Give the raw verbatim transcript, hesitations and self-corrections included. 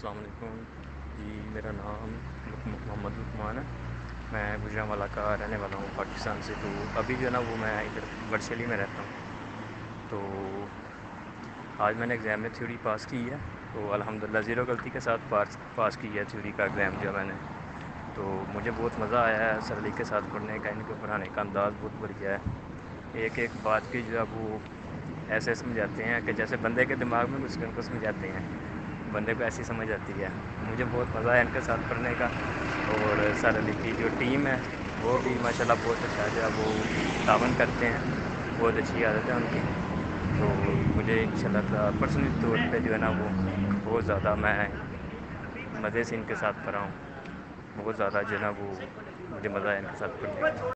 अस्सलाम वालेकुम जी। मेरा नाम मोहम्मद लुकमान है। मैं गुजरांवाला का रहने वाला हूँ पाकिस्तान से। तो अभी जो है ना वो मैं इधर वर्शली में रहता हूँ। तो आज मैंने एग्ज़ाम में थ्योरी पास की है। तो अल्हम्दुलिल्लाह ज़ीरो गलती के साथ पास पास की है थ्योरी का एग्ज़ाम जो है मैंने। तो मुझे बहुत मज़ा आया है सर अली के साथ पढ़ने का। इनके पढ़ाने का अंदाज़ बहुत बढ़िया है। एक एक बात की जो है वो ऐसे समझाते हैं कि जैसे बंदे के दिमाग में घुस कर उनको समझाते हैं, बंदे को ऐसी समझ आती है। मुझे बहुत मज़ा आया इनके साथ पढ़ने का। और सर अली की जो टीम है वो भी माशाल्लाह बहुत अच्छा जो है वो तावन करते हैं, बहुत अच्छी आदत है उनकी। तो मुझे इंशाल्लाह पर्सनली तौर पे जो है ना वो बहुत ज़्यादा मैं मज़े से इनके साथ पढ़ा हूँ। बहुत ज़्यादा जो है ना वो मुझे मज़ा आया इनके साथ पढ़ने का।